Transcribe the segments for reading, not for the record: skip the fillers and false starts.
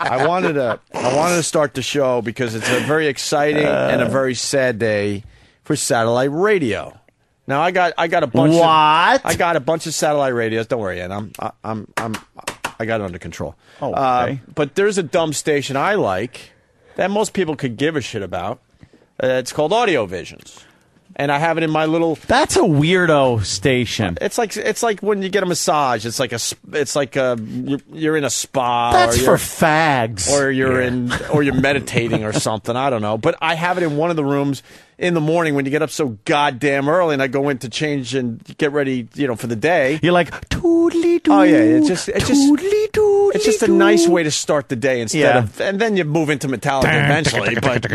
I wanted to start the show because it's a very exciting and a very sad day for satellite radio. Now I got a bunch. What? I got a bunch of satellite radios. Don't worry, and I got it under control. Oh, okay. But there's a dumb station I like that most people could give a shit about. It's called Audio Visions. And I have it in my little. That's a weirdo station. It's like when you get a massage. It's like you're in a spa. That's for fags. Or you're meditating or something. I don't know. But I have it in one of the rooms in the morning when you get up so goddamn early, and I go in to change and get ready, for the day. You're like toodly doo. Oh yeah, it's just a nice way to start the day instead of, and then you move into Metallica eventually.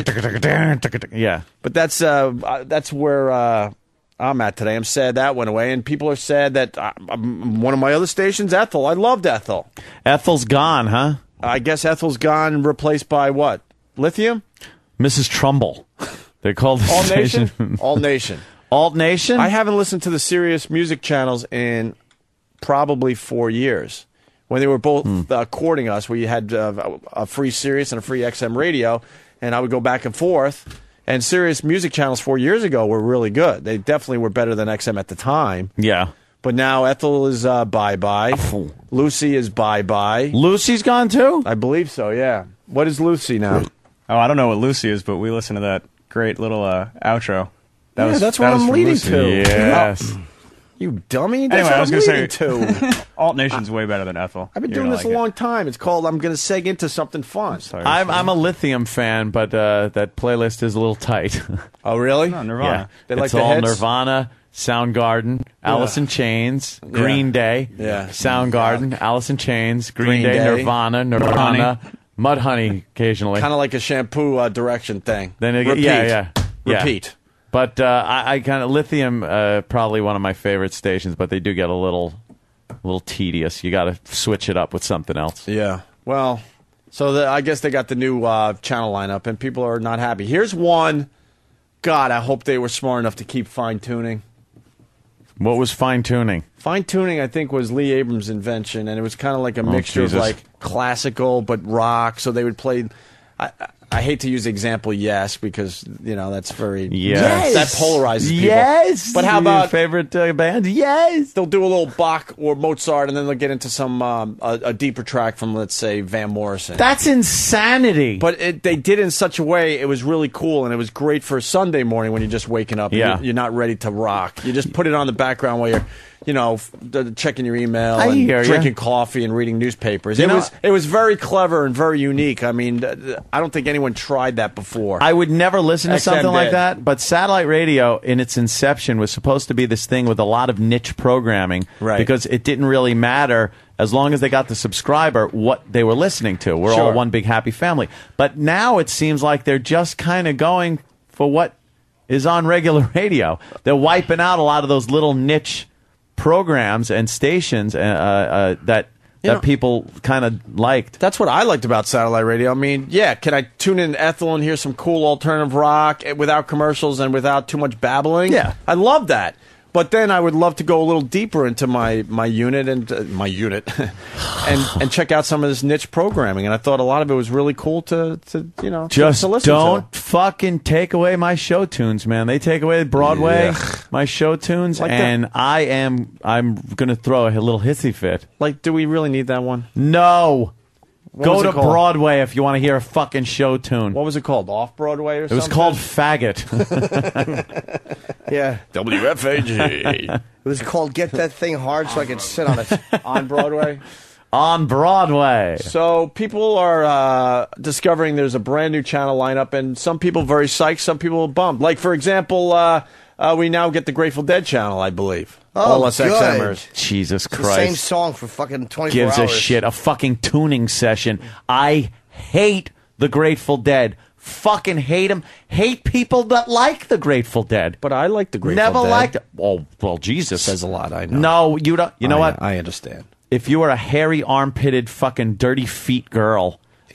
But that's where I'm at today. I'm sad that went away, and people are sad that one of my other stations, Ethel. I loved Ethel. Ethel's gone, huh? I guess Ethel's gone, replaced by what? Lithium? Mrs. Trumbull. They called the All station. Nation? All Nation. Alt Nation? I haven't listened to the Sirius music channels in probably 4 years. When they were both courting us, we had a free Sirius and a free XM radio, and I would go back and forth. And Sirius music channels 4 years ago were really good. They definitely were better than XM at the time. Yeah. But now Ethel is bye-bye. Lucy is bye-bye. Lucy's gone too? I believe so, yeah. What is Lucy now? Oh, I don't know what Lucy is, but we listened to that great little outro. That's what I'm leading to. Yes. You dummy. Anyway, That's what I was I'm going leading to to. Alt Nation's way better than Ethel. I've been doing this a long time. It's called I'm going to seg into something fun. I'm a Lithium fan, but that playlist is a little tight. Oh, really? No, Nirvana. They like it's the all hits? Nirvana, Soundgarden, Alice in Chains, Green Day, Soundgarden, Alice in Chains, Green Day, Nirvana, Mudhoney occasionally. Kind of like a shampoo direction thing. Then Repeat. Repeat. But I kind of Lithium, probably one of my favorite stations, but they do get a little tedious. You got to switch it up with something else. Yeah. Well, so I guess they got the new channel lineup, and people are not happy. Here's one. God, I hope they were smart enough to keep fine-tuning. What was fine-tuning? Fine-tuning, I think, was Lee Abrams' invention, and it was kind of like a mixture of like classical but rock. So they would play. I hate to use the example Yes, because that's very that polarizes people. Yes, but how about your favorite band? Yes, they'll do a little Bach or Mozart, and then they'll get into some a deeper track from, let's say, Van Morrison. That's insanity. But they did it in such a way it was really cool, and it was great for Sunday morning when you're just waking up. Yeah. You're not ready to rock. You just put it on the background while you're checking your email and drinking coffee and reading newspapers. It was very clever and very unique. I mean, I don't think anyone tried that before. I would never listen to XM something like did. that, but satellite radio in its inception was supposed to be this thing with a lot of niche programming, Right. because it didn't really matter as long as they got the subscriber what they were listening to. We're all one big happy family. But now it seems like they're just kind of going for what is on regular radio. They're wiping out a lot of those little niche programs and stations that people kind of liked. That's what I liked about satellite radio. I mean, can I tune in Ethel and hear some cool alternative rock without commercials and without too much babbling? Yeah. I love that. But then I would love to go a little deeper into my unit and and check out some of this niche programming. And I thought a lot of it was really cool to Just to listen don't to. fucking take away my show tunes, man. They take away Broadway, my show tunes, Like and I'm going to throw a little hissy fit. Like, do we really need that one? No. Go was to it called? Broadway if you want to hear a fucking show tune. What was it called? Off Broadway or It something? was called Faggot. Yeah. WFAG. It was called Get That Thing Hard So I Could Sit on It. On Broadway. On Broadway. So people are discovering there's a brand new channel lineup, and some people very psyched, some people bummed. Like, for example, we now get the Grateful Dead channel, I believe. All us good. XMers. Jesus It's the Christ. same song for fucking 24 Gives hours. a shit. A fucking tuning session. I hate the Grateful Dead. Fucking hate them. Hate people that like the Grateful Dead. But I like the Grateful Never Dead. liked it. Oh, well, Jesus. Says a lot, I know. No, you don't. You know what? I understand. If you were a hairy, armpitted, fucking dirty feet girl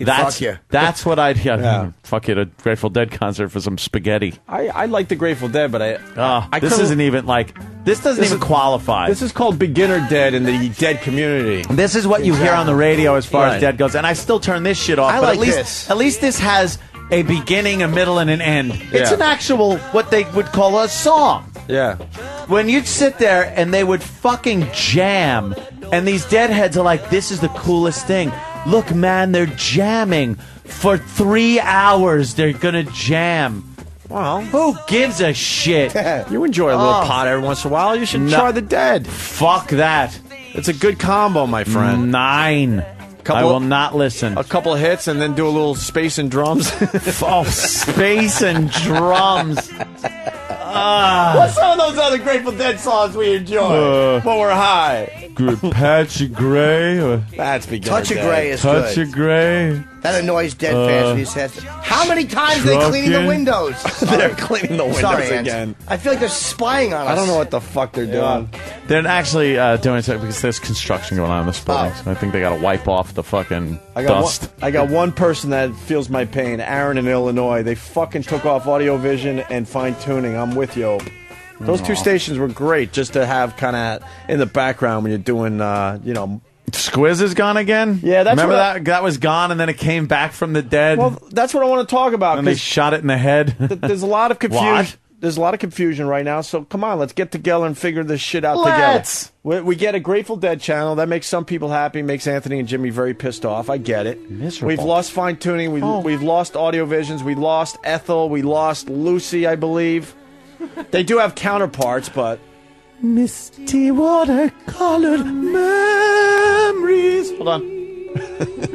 fuck you. That's what I'd Yeah. fuck you at a Grateful Dead concert for some spaghetti. I like the Grateful Dead, but This isn't even like this doesn't even qualify. This is called beginner dead in the dead community. This is what you hear on the radio as far Right. as Dead goes, and I still turn this shit off. I but like at least, this. At least this has a beginning, a middle, and an end. It's Yeah. an actual what they would call a song. Yeah. When you'd sit there and they would fucking jam, and these deadheads are like, "This is the coolest thing. Look, man, they're jamming for 3 hours. They're gonna jam." Well, Who gives a shit? you enjoy a little pot every once in a while. You should No. try the Dead. Fuck that. It's a good combo, my friend. 9. I will not listen. A couple of hits and then do a little space and drums. Oh, space and drums. What's some of those other Grateful Dead songs we enjoy when we're high? Patch of Gray. That's beginner Touch of dead. Grey is Touch good. of Gray. That annoys dead fans when he says, "How many times are they cleaning the Truckin'. windows?" They're cleaning the windows Sorry, Ant. again. I feel like they're spying on us. I don't know what the fuck they're doing. They're actually doing something because there's construction going on in this building. Oh. So I think they got to wipe off the fucking I got dust. I got one person that feels my pain. Aaron in Illinois. They fucking took off audio vision and fine tuning. I'm with you. Those two stations were great just to have kind of in the background when you're doing, Squiz is gone again? Yeah, that's Remember what that? That was gone and then it came back from the dead. Well, that's what I want to talk about. and they 'Cause shot it in the head. there's a lot of confusion. What? There's a lot of confusion right now. So come on, let's get together and figure this shit out Let's. together. We get a Grateful Dead channel that makes some people happy, makes Anthony and Jimmy very pissed off. I get it. Miserable. We've lost fine tuning. We've lost audio visions. We lost Ethel. We lost Lucy, I believe. They do have counterparts, but Misty watercolored memories. Hold on.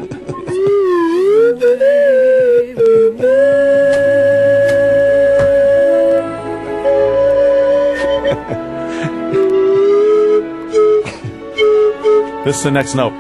This is the next note.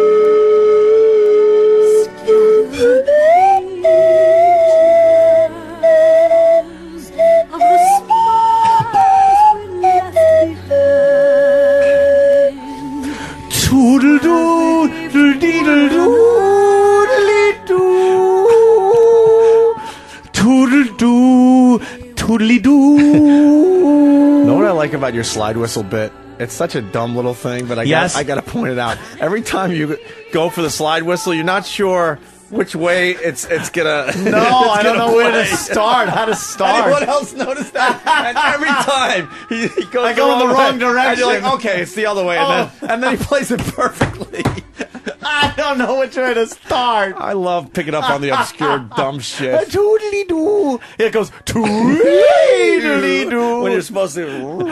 Toodle-doo, doodle-dee-doo, doodle-dee-doo. Toodle-doo, toodle-dee-doo. know what I like about your slide whistle bit? It's such a dumb little thing, but I got to point it out. Every time you go for the slide whistle, you're not sure which way it's gonna. No, I don't know where to start. How to start? Anyone else notice that? And every time he goes, I go in the wrong direction. And you're like, okay, it's the other way, and then he plays it perfectly. I don't know which way to start. I love picking up on the obscure dumb shit. Toodly doo. It goes toodly doo. When you're supposed to.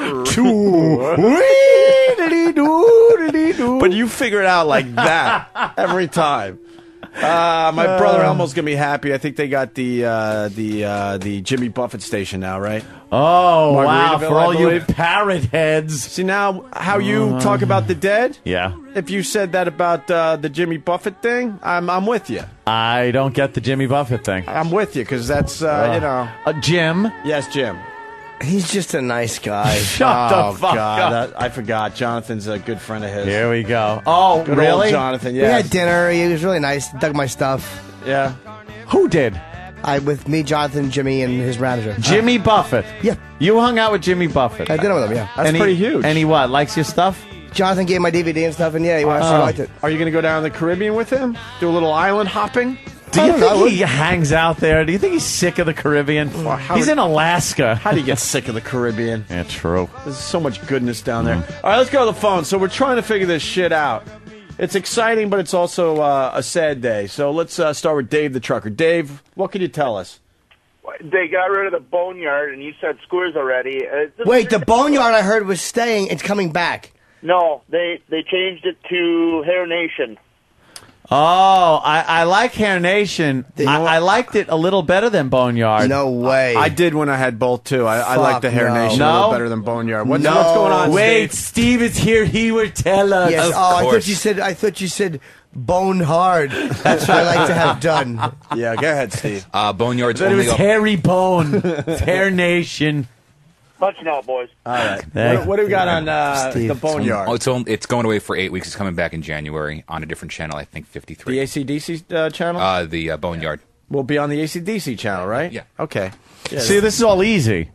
Toodly doo. But you figure it out like that every time. My brother Elmo's gonna be happy. I think they got the Jimmy Buffett station now, right? Oh, wow. Margaritaville, For all I you believe. parrot heads. See now how you talk about the dead? Yeah. If you said that about the Jimmy Buffett thing, I'm with you. I don't get the Jimmy Buffett thing. I'm with you because that's you know. Jim. Yes, Jim. He's just a nice guy. Shut the fuck up. I forgot. Jonathan's a good friend of his. Here we go. Oh, Good really? old Jonathan. We Yeah. had dinner. He was really nice. Dug my stuff. Yeah. Who did? With me, Jonathan, Jimmy, and his manager. Jimmy Buffett. Yeah. You hung out with Jimmy Buffett. I had dinner with him, yeah. That's And he- pretty huge. And he what? Likes your stuff? Jonathan gave my DVD and stuff, and yeah, he actually liked it. Are you going to go down to the Caribbean with him? Do a little island hopping? Do I you don't know, I think he hangs out there? Do you think he's sick of the Caribbean? He's in Alaska. How do you get sick of the Caribbean? Yeah, true. There's so much goodness down there. All right, let's go to the phone. So we're trying to figure this shit out. It's exciting, but it's also a sad day. So let's start with Dave the trucker. Dave, what can you tell us? They got rid of the boneyard, and you said Scores already. Wait, the boneyard I heard was staying. It's coming back. No, they changed it to Hair Nation. Oh, I like Hair Nation. I liked it a little better than Boneyard. No way. I did when I had both, too. I like the Hair no. Nation a No? little better than Boneyard. What's No. going on, Wait, Steve? Steve is here. He will tell us. Yes. I thought you said bone hard. That's what I like to have done. Yeah, go ahead, Steve. Boneyard's But it only was up. Hairy Bone. Hair Nation. Punching out, boys. All right. Hey. What do we got on the Boneyard? It's going away for 8 weeks. It's coming back in January on a different channel, I think 53. The AC/DC channel? The Boneyard. Will be on the AC/DC channel, right? Yeah. Okay. Yeah, See, this is all easy.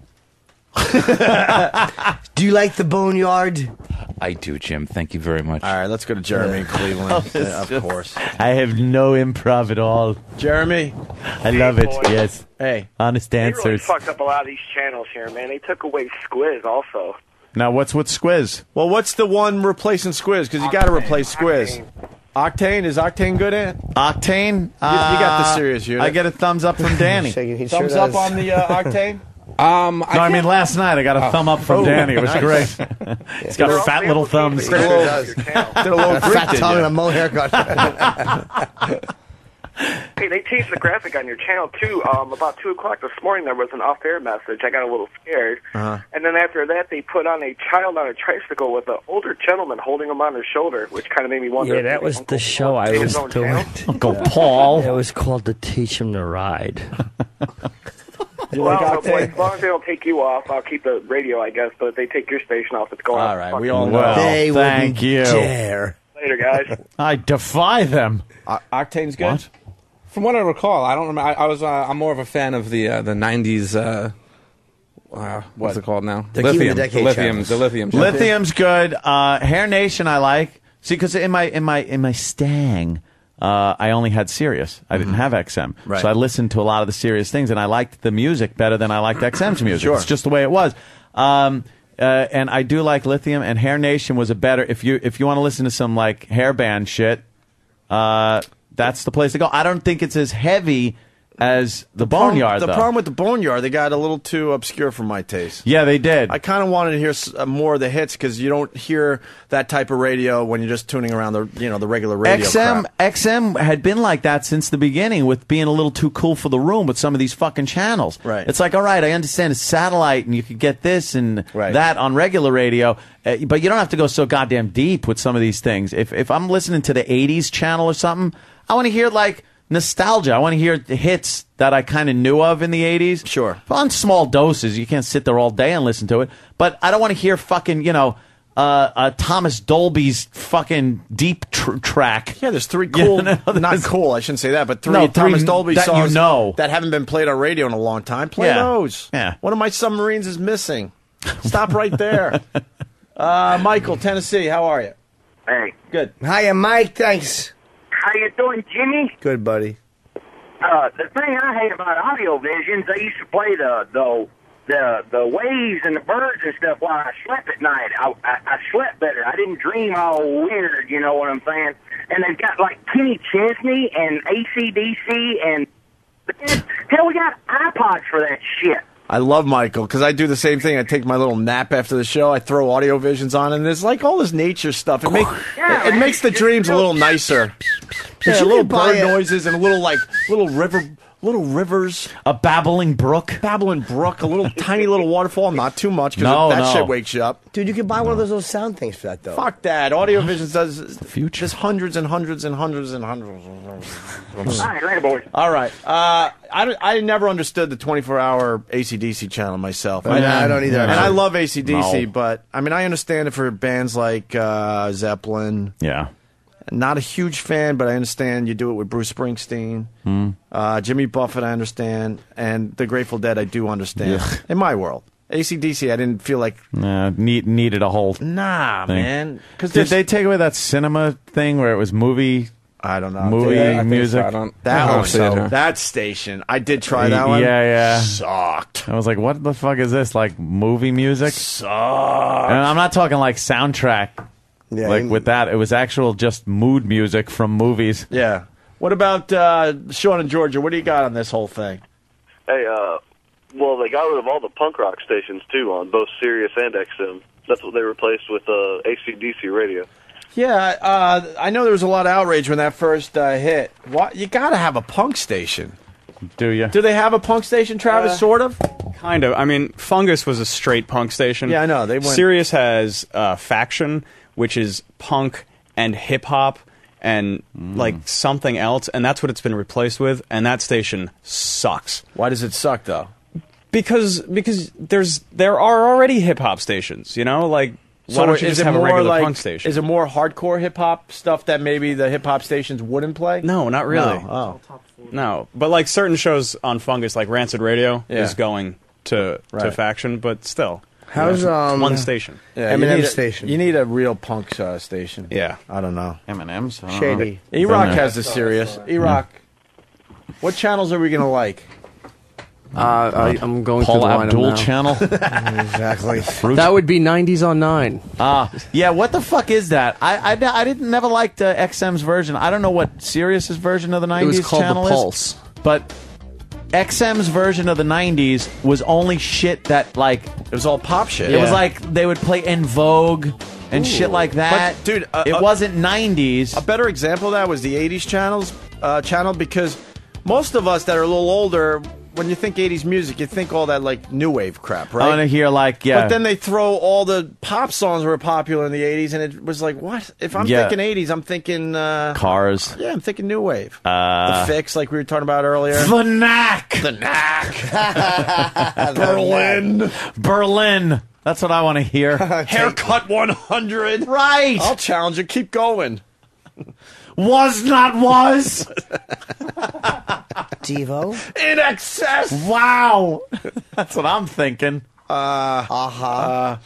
Do you like the Boneyard? I do, Jim. Thank you very much. All right, let's go to Jeremy in Cleveland. Of course. I have no improv at all. Jeremy. I love it. boy. Yes. Hey. Honest They really answers. fucked up a lot of these channels here, man. They took away Squiz also. Now, what's with Squiz? Well, what's the one replacing Squiz? Because you got to replace Squiz. Octane. Is Octane good in? Octane? You got the serious unit. I get a thumbs up from Danny. Shaking, he Thumbs sure up does. on the Octane? No, I mean last night I got a thumb up from Danny. It was great. He's got fat little thumbs. Did a little Fat Greek, did tongue ya? and a mo haircut. Hey, they changed the graphic on your channel, too. About 2 o'clock this morning, there was an off-air message. I got a little scared. And then after that, they put on a child on a tricycle with an older gentleman holding him on his shoulder, which kind of made me wonder. Yeah, that was the show I was doing. Uncle Paul. It was called To Teach Him to Ride. Well, as long as they don't take you off, I'll keep the radio, I guess. But if they take your station off, it's going All off. right, Fuck we you. all know. Well, They thank wouldn't you. dare. Later, guys. I defy them. Octane's good? What? From what I recall, I don't remember. I'm more of a fan of the '90s. What's it called now? They're keeping the decade channels. The lithium. Lithium's good. Hair Nation I like. See, because in my Stang, I only had Sirius. I didn't have XM, Right. so I listened to a lot of the Sirius things, and I liked the music better than I liked XM's music. Sure. It's just the way it was. And I do like Lithium, and Hair Nation was a better. If you want to listen to some like hair band shit, that's the place to go. I don't think it's as heavy as the Boneyard. The though. problem with the Boneyard, they got a little too obscure for my taste. Yeah, they did. I kind of wanted to hear more of the hits because you don't hear that type of radio when you're just tuning around the regular radio. crap. XM had been like that since the beginning with being a little too cool for the room with some of these fucking channels. Right. It's like, all right, I understand it's satellite and you could get this and Right. that on regular radio, but you don't have to go so goddamn deep with some of these things. If I'm listening to the 80s channel or something, I want to hear like nostalgia. I want to hear the hits that I kind of knew of in the 80s. Sure. On small doses. You can't sit there all day and listen to it. But I don't want to hear fucking, Thomas Dolby's fucking deep track. Yeah, there's 3 cool, not cool, I shouldn't say that, but 3 Thomas Dolby that songs you know. that haven't been played on radio in a long time. Play Yeah. those. Yeah. One of my submarines is missing. Stop right there. Michael, Tennessee, how are you? Hey, Good. Hiya, Mike. Thanks. how you doing, Jimmy? Good, buddy. The thing I hate about audio visions, they used to play the waves and the birds and stuff while I slept at night. I slept better. I didn't dream all weird, you know what I'm saying? And they've got like Kenny Chesney and AC/DC and but then, hell, we got iPods for that shit. I love Michael because I do the same thing. I take my little nap after the show. I throw audio visions on, and there's like all this nature stuff. It makes the dreams a little nicer. There's Yeah, little buy bird it. noises and little rivers, A babbling brook. babbling brook, a little tiny little waterfall. Not too much because No, that no. shit wakes you up. Dude, you could buy one of those little sound things for that, though. Fuck that. Audio visions does the future. Just hundreds and hundreds and hundreds and hundreds. All right, later, boys. All right. I never understood the 24-hour AC/DC channel myself. I don't either. And I love AC/DC, No. but I mean, I understand it for bands like Zeppelin. Yeah. Not a huge fan, but I understand you do it with Bruce Springsteen. Jimmy Buffett, I understand. And the Grateful Dead, I do understand. In my world. AC/DC, I didn't feel like, Needed a whole nah, thing. man. Because Did they take away that cinema thing where it was movie? I don't know. Movie Yeah, I think music? so. I don't- That I don't one, see it, huh? that station. I did try that one. Yeah. Sucked. I was like, what the fuck is this? Like movie music? Sucked. And I'm not talking like soundtrack. Yeah, Like with that, it was actual just mood music from movies. Yeah. What about Sean in Georgia? What do you got on this whole thing? Hey, well, they got rid of all the punk rock stations, too, on both Sirius and XM. That's what they replaced with AC/DC radio. Yeah, I know there was a lot of outrage when that first hit. What? You got to have a punk station. Do you? Do they have a punk station, Travis? Sort of. Kind of. I mean, Fungus was a straight punk station. Yeah, I know. They went. Sirius has Faction, which is punk and hip hop and like something else, and that's what it's been replaced with. And that station sucks Why does it suck though? Because there are already hip hop stations, you know, like. So why don't you is just it have a more regular like punk station? Is it more hardcore hip hop stuff that maybe the hip hop stations wouldn't play? No, not really. No. Oh. No, but like certain shows on Fungus, like Rancid Radio, Yeah. is going to Faction, but still, How's it's one station. Yeah, Eminem station? You need a real punk station. Yeah. I don't know. M&M's. I don't Shady. know. E-Rock has the Sirius. E-Rock. What channels are we going to like? I'm going Paul through the line Abdul now. channel. Exactly. That would be 90s on 9. Yeah, what the fuck is that? I didn't never liked XM's version. I don't know what Sirius's version of the 90s It was called channel The is. Pulse. But XM's version of the 90s was only shit that, like... It was all pop shit. It was like they would play En Vogue and shit like that. But, dude, it wasn't 90s. A better example of that was the 80s channel, because most of us that are a little older, when you think 80s music, you think all that, like, new wave crap, right? I want to hear, like, yeah. But then they throw all the pop songs that were popular in the 80s, and it was like, what? If I'm Yeah. thinking 80s, I'm thinking... Cars. Yeah, I'm thinking new wave. The Fix, like we were talking about earlier. The Knack. The Knack. Berlin. That's what I want to hear. Haircut 100. Right. I'll challenge you. Keep going. Was not was. Devo. In excess. Wow. That's what I'm thinking. Aha.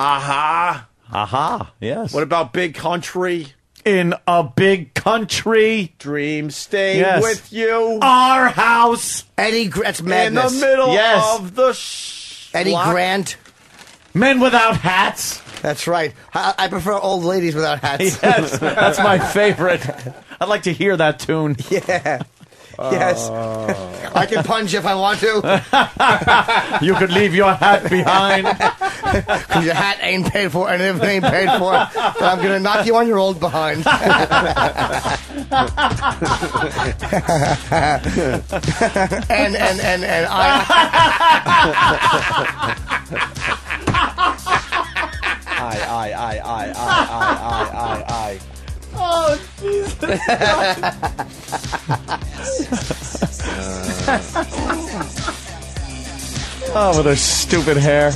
Yes. What about Big Country? In a big country. Dreams stay Yes. with you. Our house. Eddie Grant's In Madness. the middle Yes. of the Eddie block. Grant. Men without hats. That's right. I prefer old ladies without hats. Yes. That's my favorite. I'd like to hear that tune. Yeah. Yes. I can punch if I want to. You could leave your hat behind. Because your hat ain't paid for and if it ain't paid for, then I'm going to knock you on your old behind. and I. Oh, Jesus. Oh, with her stupid hair.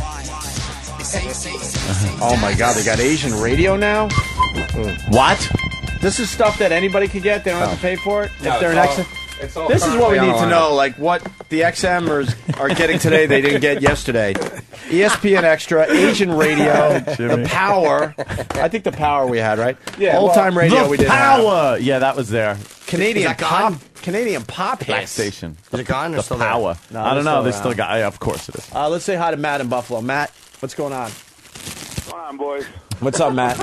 Oh my God, they got Asian radio now? What? This is stuff that anybody could get. They don't have to pay for it. No, if they're an it's all- XM. it's all This is what we currently need to online. know, like what the XMers are getting today they didn't get yesterday. ESPN Extra, Asian radio, the Power. I think the Power we had, right? Yeah, Old time radio the we did. power. Yeah, that was there. Canadian Is that gone? pop. Canadian pop Black hits. station. Is it gone or The still there? power. No, I don't they're know. They still still around. got. Yeah, of course it is. Let's say hi to Matt in Buffalo. Matt, what's going on? Come on, boys. What's up, Matt? I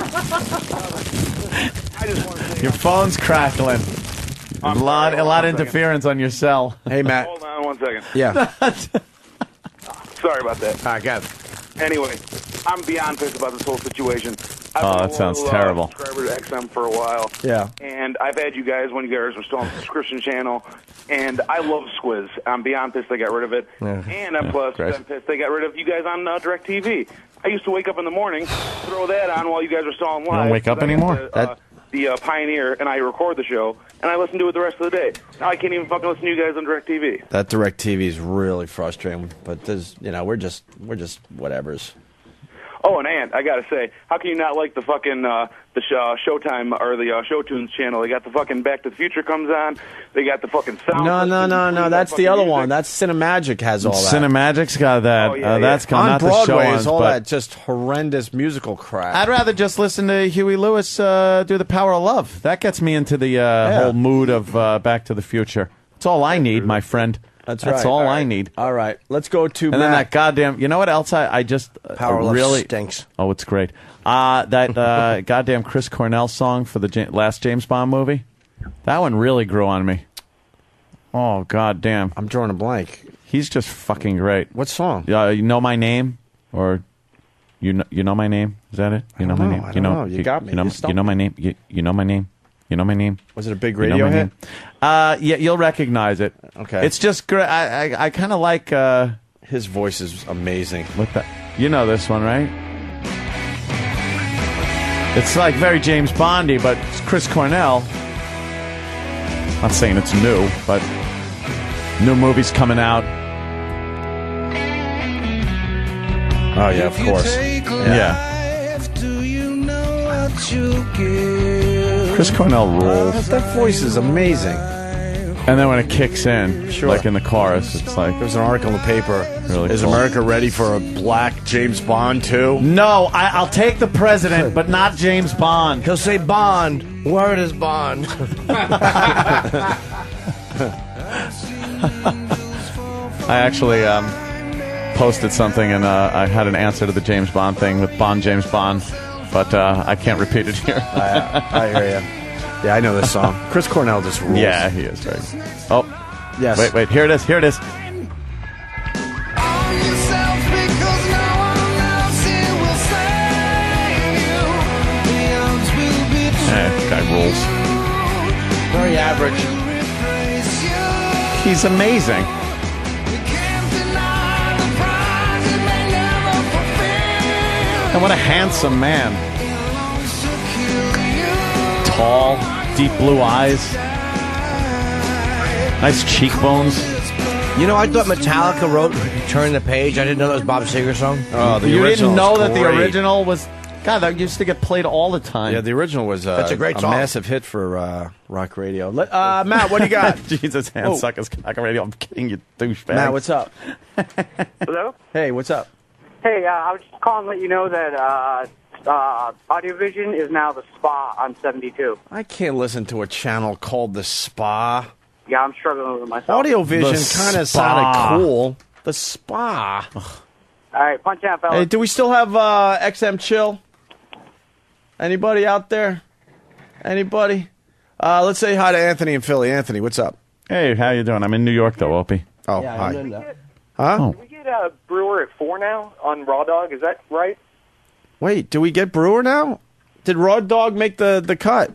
just want to say, Your phone's crackling. A lot of interference on your cell. Hey, Matt. hold on 1 second. Yeah. Sorry about that. All right, go. Anyway, I'm beyond pissed about this whole situation. I've Oh, been that a sounds loyal, terrible. Subscriber to XM for a while. Yeah. And I've had you guys when you guys were still on the subscription channel. And I love Squiz. I'm beyond pissed they got rid of it. And I'm plus great. I'm pissed they got rid of you guys on DirecTV. I used to wake up in the morning, throw that on while you guys were still on live. don't wake up 'cause I anymore? got the Pioneer, and I record the show, and I listen to it the rest of the day. Now I can't even fucking listen to you guys on DirecTV. That DirecTV is really frustrating, but there's, we're just whatevers. Oh, and I gotta say, how can you not like the fucking Showtime or the Showtunes channel? They got the fucking Back to the Future comes on. They got the fucking sound. No. That's the other one. That's Cinemagic has all that. Cinemagic's got that. Oh, yeah, That's yeah. got On not Broadway the show is all but that just horrendous musical crap. I'd rather just listen to Huey Lewis do The Power of Love. That gets me into the whole mood of Back to the Future. That's all I need, my friend. That's That's right. all All I right. need. All right, let's go to And then that Matt. goddamn, you know what else I just Power of Love really stinks. Oh, it's great. That goddamn Chris Cornell song for the last James Bond movie. That one really grew on me. Oh goddamn, I'm drawing a blank. he's just fucking great. What song? You know my name, or you know my name? Is that it? You know my name. I don't know. You got me. You stumped You know my name. You know my name. You know my name. Was it a big You know radio my hit? name? Yeah, you'll recognize it. Okay. It's just great. I kind of like His voice is amazing. what the. You know this one, right? It's like very James Bondy, but it's Chris Cornell. Not saying it's new, but new movies coming out. Oh, yeah, of course. Yeah. Chris Cornell rules. That voice is amazing. And then when it kicks in, Sure. like in the chorus, it's like... There's an article in the paper. Really Is cool. America ready for a black James Bond too? No, I'll take the president, but not James Bond. He'll say Bond. Where is Bond? I actually posted something, and I had an answer to the James Bond thing with James Bond, but I can't repeat it here. I hear you. Yeah, I know this song. Chris Cornell just rules. Yeah, he is great. Oh, yes. Wait, here it is. Guy rules. Very average. He's amazing. And what a handsome man. Tall, deep blue eyes, nice cheekbones. You know, I thought Metallica wrote Turn the Page. I didn't know that was Bob Seger's song. Oh, the You original didn't know is that the great. original was... God, that used to get played all the time. Yeah, the original was That's a great song. massive hit for rock radio. Matt, what do you got? Jesus, hand suckers, cock radio. I'm kidding you, douchebag. Matt, what's up? Hello? Hey, what's up? Hey, I was just calling to let you know that Audiovision is now the Spa on 72. I can't listen to a channel called The Spa. Yeah, I'm struggling with myself. Audiovision kind of sounded cool. The Spa. All right, punch out, fellas. Hey, do we still have XM Chill? Anybody out there? Anybody? Let's say hi to Anthony in Philly. Anthony, what's up? Hey, how you doing? I'm in New York, though, Opie. Oh, Yeah, hi. I know that. Huh? Oh. Did we get Brewer at 4 now on Raw Dog? Is that right? Wait, do we get Brewer now? Did Raw Dog make the cut?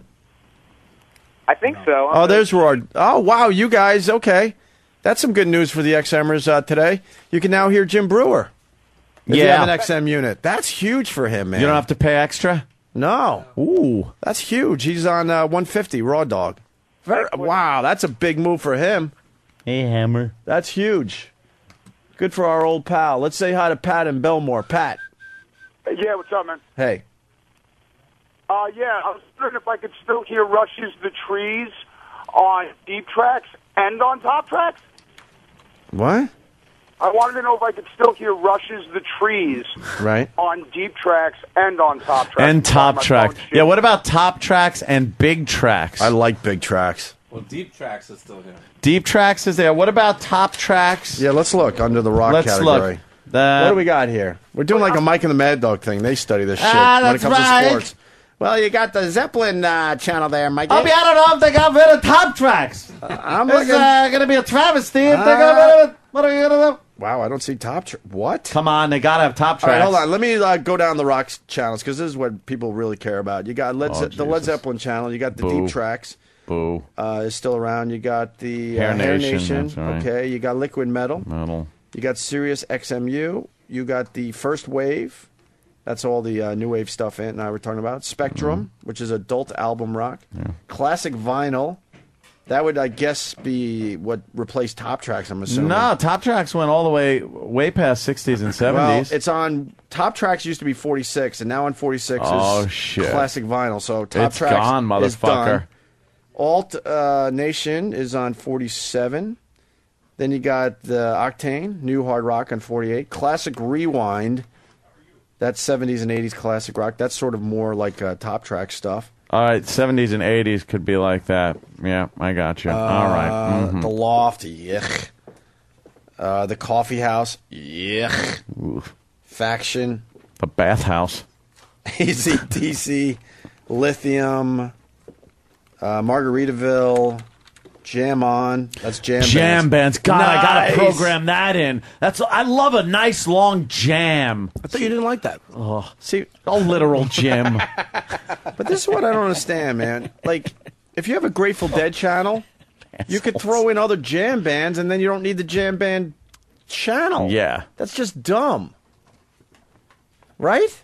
I think so. Oh, there's Raw. Oh, wow, you guys. Okay. That's some good news for the XMers today. You can now hear Jim Brewer. If you have an XM unit. That's huge for him, man. You don't have to pay extra? No. Ooh. That's huge. He's on 150, Raw Dog. Wow, that's a big move for him. Hey, Hammer. That's huge. Good for our old pal. Let's say hi to Pat in Belmore. Pat. Yeah, what's up, man? Hey. Yeah, I was wondering if I could still hear Rush's The Trees on deep tracks and on top tracks. What? I wanted to know if I could still hear Rush's The Trees Right. on deep tracks and on top tracks. And top My tracks. phone Yeah, what about top tracks and big tracks? I like big tracks. Well, Deep Tracks is still here. Deep tracks is there. What about top tracks? Yeah, let's look under the rock Let's category. look. What do we got here? We're doing like a Mike and the Mad Dog thing. They study this shit when it that's comes right. to sports. Well, you got the Zeppelin channel there, Mike. I don't know if they got rid of top tracks. I'm It's looking. going to be a travesty if they got rid of it. What are you going to do? Wow, I don't see What? Come on, they got to have top All right, tracks. hold on. Let me go down the rock channels because this is what people really care about. You got the Led Jesus. Zeppelin channel. You got the Boo. Deep Tracks. Boo. Is still around. You got the Hair Hair Nation, Nation. that's right. Okay. You got Liquid Metal. Metal. You got Sirius XMU. You got the First Wave. That's all the new wave stuff Ant and I were talking about. Spectrum, which is adult album rock. Classic vinyl. That would, I guess, be what replaced Top Tracks, I'm assuming. No, top tracks went all the way past 60s and 70s. Well, it's on Top Tracks used to be 46, and now on 46 Oh, is shit. classic vinyl. So Top It's Tracks gone, is motherfucker. done. Alt Nation is on 47. Then you got the Octane, new hard rock on 48. Classic Rewind, that's 70s and 80s classic rock. That's sort of more like Top Track stuff. All right, 70s and 80s could be like that. Yeah, I got you. All right. Mhm. The Loft, yuck. The Coffee House, yuck. Oof. Faction, The bathhouse. ACDC, Lithium, Margaritaville, Jam On. That's Jam bands. God, I got Nice. to program that in. I love a nice long jam. I thought you didn't like that. Oh, See, a literal gym. but this is what I don't understand, man. Like, if you have a Grateful Dead channel, you could throw in other jam bands, and then you don't need the jam band channel. Yeah. That's just dumb. Right?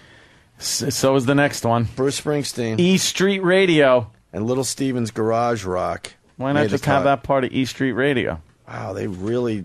So is the next one. Bruce Springsteen. E Street Radio. And Little Steven's Garage Rock. Why not made the just have cut. that part of E Street Radio? Wow,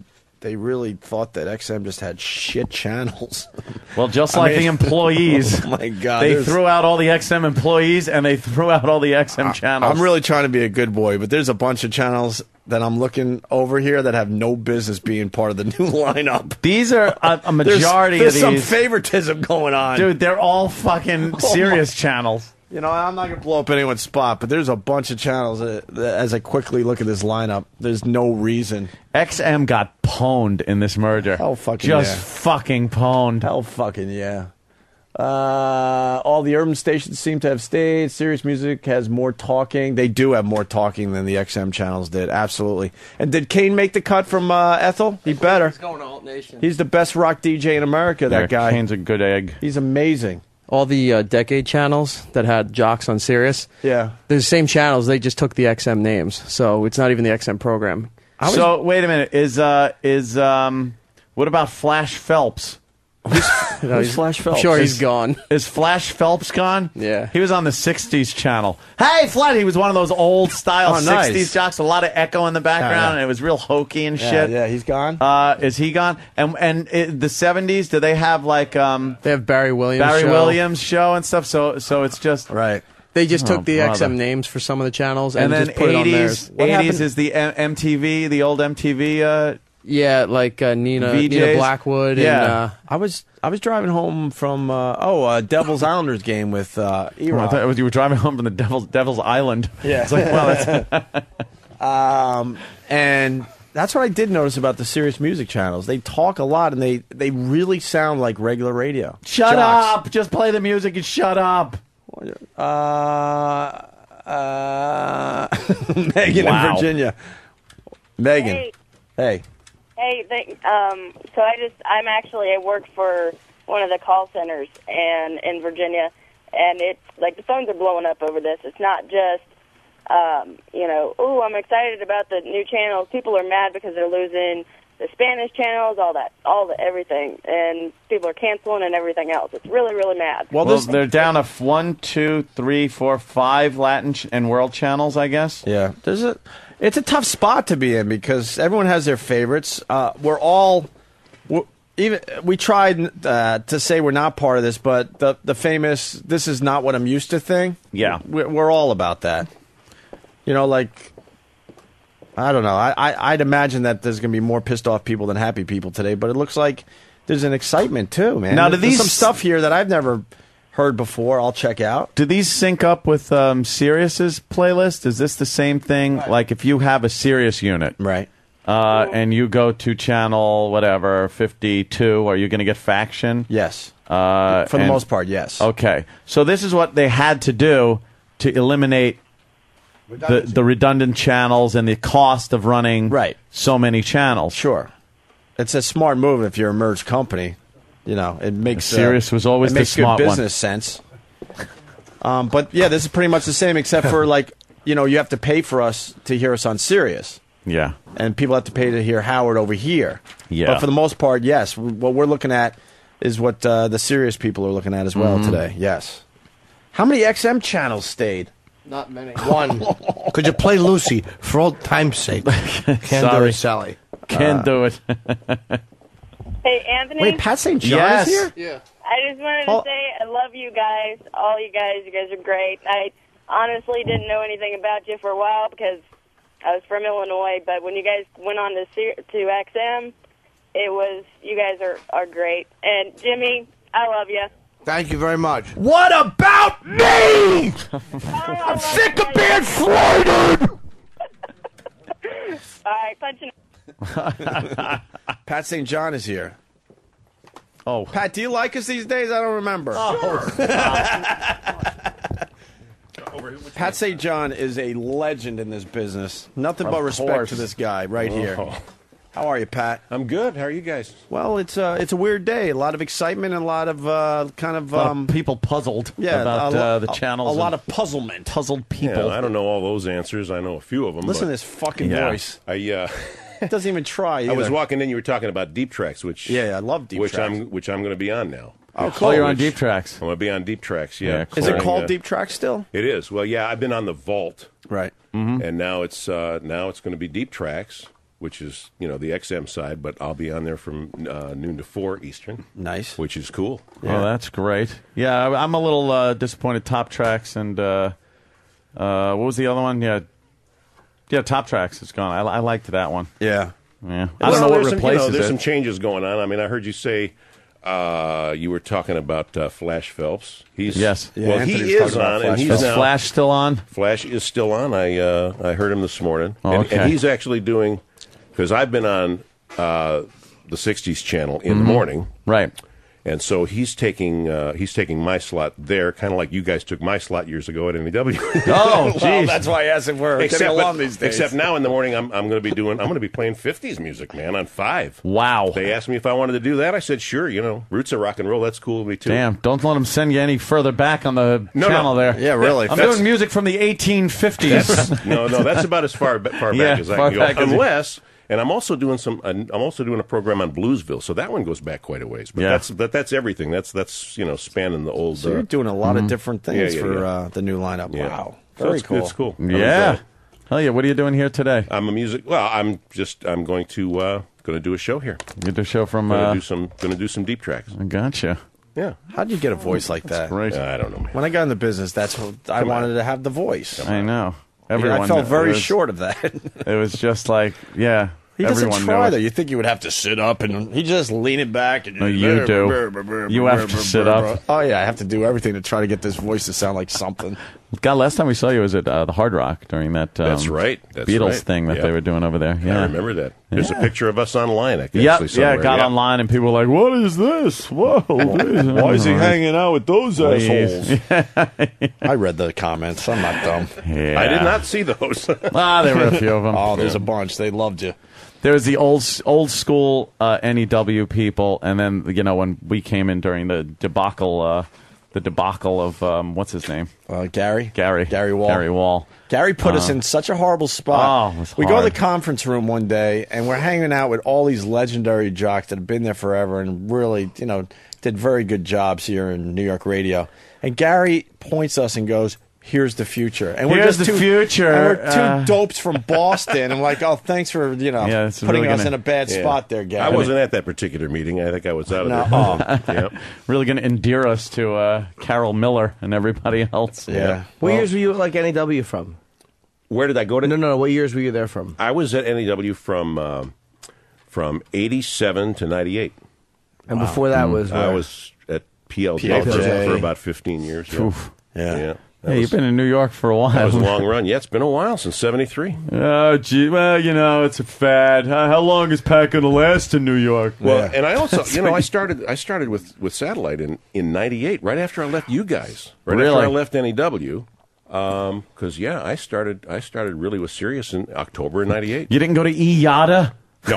they really thought that XM just had shit channels. Well, just I like mean- the employees. Oh, my God. They there's- threw out all the XM employees, and they threw out all the XM channels. I'm really trying to be a good boy, but there's a bunch of channels that I'm looking over here that have no business being part of the new lineup. These are a majority there's of some these. favoritism going on. Dude, they're all fucking serious my- channels. You know, I'm not going to blow up anyone's spot, but there's a bunch of channels that, as I quickly look at this lineup, there's no reason. XM got pwned in this merger. Hell fucking Just yeah. fucking pwned. Hell fucking yeah. All the urban stations seem to have stayed. Sirius Music has more talking. They do have more talking than the XM channels did. Absolutely. And did Kane make the cut from Ethel? He better. He's going to Alt Nation. He's the best rock DJ in America, that guy. Kane's a good egg. He's amazing. All the decade channels that had jocks on Sirius. Yeah. They're the same channels. They just took the XM names, so it's not even the XM program. So wait a minute. Is what about Flash Phelps? Who's Flash Phelps? I'm sure he's gone. Is Flash Phelps gone? Yeah. He was on the 60s channel. Hey, Flash! He was one of those old style Oh, nice. 60s jocks, a lot of echo in the background, Yeah. and it was real hokey and Yeah, shit. yeah, he's gone. Is he gone? And the 70s, do they have like They have Barry Williams. Barry show. Williams show and stuff? So it's just right. They just Oh, took the brother. XM names for some of the channels And then just put it on 80s, theirs. 80s is the MTV, the old MTV. Yeah, like Nina VJs? Blackwood. Yeah. And, I was driving home from Devils Islanders game with I E-Rock. thought it was you were driving home from the Devil's Island. Yeah. It's like, well, that's And that's what I did notice about the Sirius Music channels. They talk a lot, and they really sound like regular radio. shut Jocks. up! Just play the music and shut up. Megan Wow. in Virginia. Megan. Hey. Hey. Hey, so I work for one of the call centers in Virginia, and it's like the phones are blowing up over this. It's not just, I'm excited about the new channels. People are mad because they're losing the Spanish channels, everything, and people are canceling and everything else. It's really, really mad. Well, they're down to 1, 2, 3, 4, 5 Latin and world channels, I guess. Yeah. It's a tough spot to be in because everyone has their favorites. We tried to say we're not part of this, but the famous "this is not what I'm used to" thing. Yeah, we're all about that. You know, like I don't know. I'd imagine that there's going to be more pissed off people than happy people today, but it looks like there's an excitement too, man. Now, do There's these- some stuff here that I've never heard before. I'll check out. Do these sync up with Sirius's playlist? Is this the same thing? Like if you have a Sirius unit, right? And you go to channel whatever 52, are you going to get Faction? Yes. For the most part, yes. Okay, so this is what they had to do to eliminate the redundant channels and the cost of running so many channels. Sure, it's a smart move if you're a merged company. You know, it makes Sirius was always it the makes smart good one. business sense. But yeah, this is pretty much the same, except for you have to pay for us to hear us on Sirius. Yeah. And people have to pay to hear Howard over here. Yeah. But for the most part, yes. What we're looking at is what the Sirius people are looking at as well today. Yes. How many XM channels stayed? Not many. One. Could you play Lucy for old time's sake? Can't do Sorry. it, Sally. Can't do it. Hey, Anthony. Wait, Pat St. John Yes. is here? Yeah. I just wanted to say I love you guys, all you guys. You guys are great. I honestly didn't know anything about you for a while because I was from Illinois, but when you guys went on to XM, you guys are great. And Jimmy, I love you. Thank you very much. What about me? I'm sick of being slaughtered. All right, punching. Pat St. John is here. Oh, Pat, do you like us these days? I don't remember. Pat St. John is a legend in this business. Nothing but Of respect course. to this guy right here. Oh. How are you, Pat? I'm good. How are you guys? Well, it's a weird day. A lot of excitement and a lot of A lot of people puzzled about the channels. A lot of puzzlement. Puzzled people. Yeah, I don't know all those answers. I know a few of them. Listen to but this fucking Yeah. voice. I It doesn't even try. I was either. walking in. You were talking about Deep Tracks, which Yeah, I love Deep Tracks. which I'm going to be on now. Oh, Oh, cool. you're on Which- Deep Tracks. I'm going to be on Deep Tracks. Yeah. Yeah, cool. Is it Clearing, called Deep Tracks still? It is. Well, yeah. I've been on the Vault, Right. and now it's going to be Deep Tracks. which is the XM side, but I'll be on there from noon to 4 Eastern. Nice, which is cool. Oh, that's great. Yeah, I'm a little disappointed. Top Tracks and what was the other one? Yeah, Top Tracks is gone. I liked that one. Yeah. I don't know what replaces There's it. some changes going on. I mean, I heard you say you were talking about Flash Phelps. Yes. Well, he is on, and he's Is now, Flash still on? Flash is still on. I heard him this morning, Oh, okay. and he's actually doing, because I've been on the 60s channel in the morning, right? And so he's taking my slot there, kind of like you guys took my slot years ago at NEW. Oh, well, that's why I asked if we're getting along these days. Except now in the morning, I'm going to be playing 50s music, man, on 5. Wow. They asked me if I wanted to do that. I said, sure. Roots of rock and roll. That's cool with me too. Damn! Don't let them send you any further back on the channel there. Yeah, really. I'm doing music from the 1850s. No, that's about as far back as I can go. Unless. And I'm also doing a program on Bluesville, so that one goes back quite a ways. But that's everything. That's spanning the old. So you're doing a lot of different things for the new lineup. Yeah. Wow, So very it's cool. It's cool. Yeah. Hell yeah! What are you doing here today? I'm I'm going to do a show here. You do a show from. Going to do some deep tracks. I gotcha. Yeah. How'd you get a voice like that? Great. I don't know, man. When I got in the business, that's what I wanted to have the voice. I know. I felt very short of that. It was just like, yeah. He doesn't everyone try, knew though. it. You think you would have to sit up, and he just lean it back. And No, you do. You have to sit up. Oh, yeah, I have to do everything to try to get this voice to sound like something. God, last time we saw you was at the Hard Rock during that That's right. That's Beatles right. thing that Yep. they were doing over there. Yeah. I remember that. There's a picture of us online. Yeah, it got online, and people were like, what is this? Whoa. Why is he hanging out with those assholes? Please. I read the comments. I'm not dumb. Yeah. I did not see those. There were a few of them. Oh, there's a bunch. They loved you. There was the old school NEW people, and then when we came in during the debacle of what's his name? Gary Wall. Gary put us in such a horrible spot. Oh, it was we go to hard. the conference room one day, and we're hanging out with all these legendary jocks that have been there forever and really, did very good jobs here in New York radio. And Gary points us and goes, "Here's the future." And we're Here's just the two, future. and we're two dopes from Boston. I'm like, "Oh, thanks for it's putting really us gonna- in a bad spot there, Gary." I wasn't at that particular meeting. I think I was out of No. there. Yep. Really going to endear us to Carol Miller and everybody else. Yeah. What years were you at NEW from? Where did I go to? No. What years were you there from? I was at NEW from 87 to 98. And before that was I where? was at PLJ, PLJ. for about 15 years. Yeah. Oof. Yeah. Hey, you've been in New York for a while. That was a long run. Yeah, it's been a while since 73. Oh, gee. Well, it's a fad. How long is Pat going to last in New York? Well, and I also, I started with Satellite in 98, right after I left you guys. Right Really? after I left NEW. Because, I started really with Sirius in October of 98. You didn't go to EYATA? No,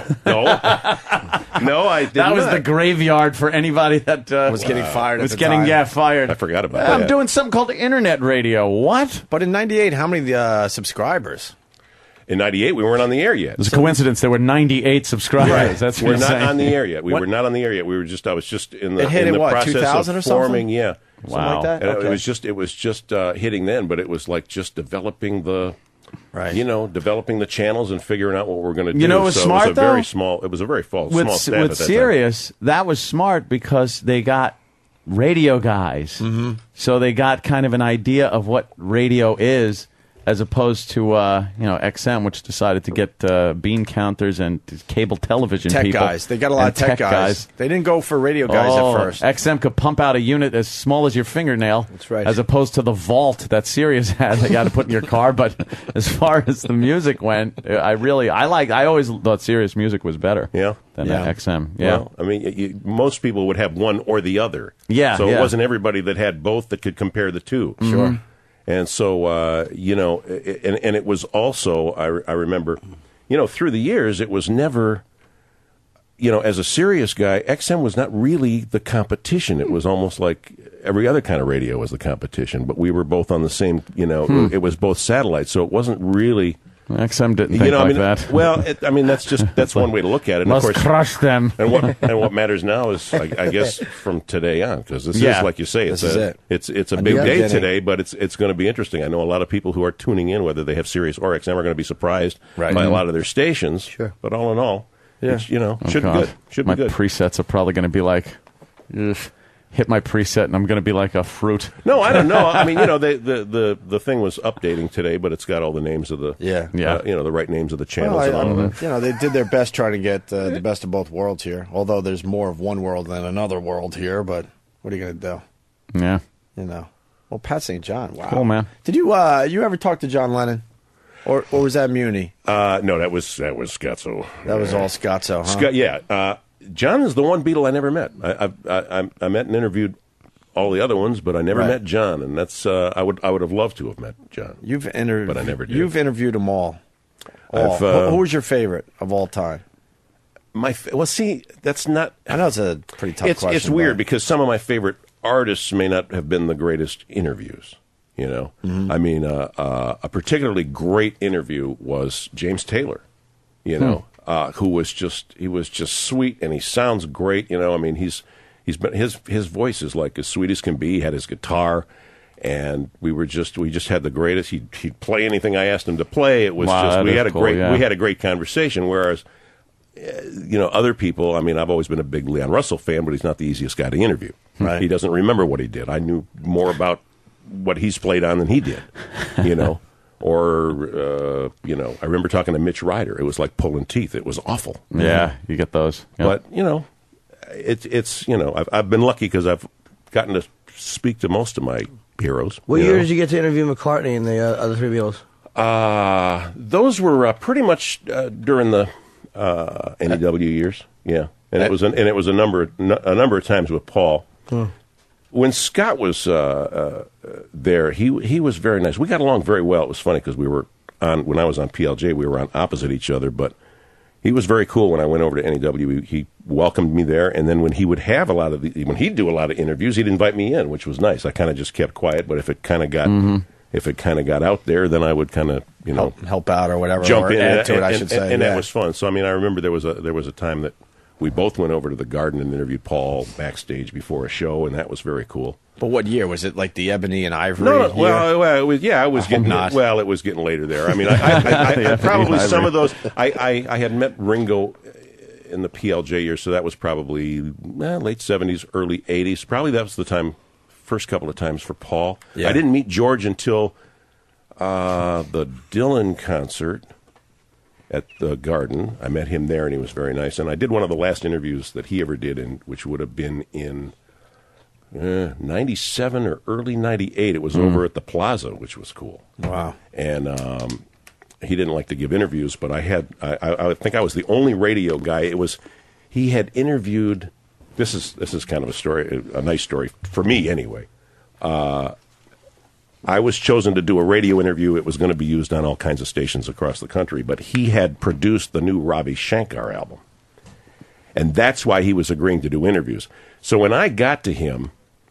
I didn't. That was the graveyard for anybody that Was getting fired at Was the getting time. fired. I forgot about I'm that. doing something called internet radio. What? But in '98, how many subscribers? In 98, we weren't on the air yet. It's a coincidence. There were 98 subscribers. Right. That's We're what not I'm saying. on the air yet. We What? were not on the air yet. I was just in the, It hit in in the what, process 2000 of or something? forming. Yeah. Something Wow. like that? And Okay. it was just hitting then, but it was like just developing the, Right. developing the channels and figuring out what we're going to do. You know, it was so smart, it was a very though? small. It was a very small With staff at that Sirius, that was smart because they got radio guys. Mm-hmm. So they got kind of an idea of what radio is, as opposed to XM, which decided to get bean counters and cable television Tech people. guys. They got a lot and of tech guys. They didn't go for radio guys at first. XM could pump out a unit as small as your fingernail. That's right. As opposed to the vault that Sirius had that you had to put in your car. But as far as the music went, I always thought Sirius music was better. Yeah. Than Yeah. XM. Yeah. Well, I mean, most people would have one or the other. Yeah, So yeah. it wasn't everybody that had both that could compare the two. Sure. And so, and it was also, I remember, through the years, it was never, as a serious guy, XM was not really the competition. It was almost like every other kind of radio was the competition, but we were both on the same, it was both satellites, so it wasn't really XM didn't think like that. Well, that's one way to look at it. And Must of course, crush them. And what matters now is, I guess, from today on, because this is, like you say, it's a big day today, but it's going to be interesting. I know a lot of people who are tuning in, whether they have Sirius or XM, are going to be surprised by a lot of their stations. Sure. But all in all, it's, should be good. My presets are probably going to be like, hit my preset, and I'm going to be like a fruit. No, I don't know. I mean, the thing was updating today, but it's got all the names of the the right names of the channels and all of that. They did their best trying to get the best of both worlds here. Although there's more of one world than another world here, but what are you going to do? Yeah, Well, Pat St. John, wow, cool man. Did you ever talk to John Lennon, or was that Muni? No, that was Scotzo. That was all Scotzo, huh? John is the one Beatle I never met. I met and interviewed all the other ones, but I never met John, and that's I would have loved to have met John. But I never did. You've interviewed them all. Who was your favorite of all time? That's not. I know it's a pretty tough question. It's weird because some of my favorite artists may not have been the greatest interviews. I mean, a particularly great interview was James Taylor. Who was just sweet, and he sounds great. I mean, his voice is like as sweet as can be. He had his guitar, and we just had the greatest. He'd play anything I asked him to play. It was we had a great conversation. Whereas, other people. I mean, I've always been a big Leon Russell fan, but he's not the easiest guy to interview. Right. He doesn't remember what he did. I knew more about what he's played on than he did. Or, I remember talking to Mitch Ryder. It was like pulling teeth. It was awful. Yeah, you get those. Yep. But, it's I've been lucky because I've gotten to speak to most of my heroes. What year did you get to interview McCartney and the other three Beatles? Those were pretty much during the NEW years. Yeah. And it was a number of times with Paul. When Scott was there, he was very nice. We got along very well. It was funny because when I was on PLJ, we were on opposite each other, but he was very cool when I went over to NEW. He welcomed me there, and then when he would have when he'd do a lot of interviews, he'd invite me in, which was nice. I kind of just kept quiet, but if it kind of got out there, then I would kind of help out or whatever, jump in add to it, I should say, and that was fun. So I mean, I remember there was a time that we both went over to the Garden and interviewed Paul backstage before a show, and that was very cool. But what year was it? Like the Ebony and Ivory? No, well, it was. Yeah, it was getting. Well, it was getting later there. I mean, I probably some of those. I had met Ringo in the PLJ years, so that was probably late '70s, early '80s. Probably that was the time, first couple of times for Paul. Yeah. I didn't meet George until the Dylan concert at the Garden. I met him there, and he was very nice. And I did one of the last interviews that he ever did, which would have been in 97 or early 98. It was over at the Plaza, which was cool. Wow. And he didn't like to give interviews, but I think I was the only radio guy. He had interviewed. This is kind of a story, a nice story for me anyway. I was chosen to do a radio interview. It was going to be used on all kinds of stations across the country, but he had produced the new Ravi Shankar album. And that's why he was agreeing to do interviews. So when I got to him,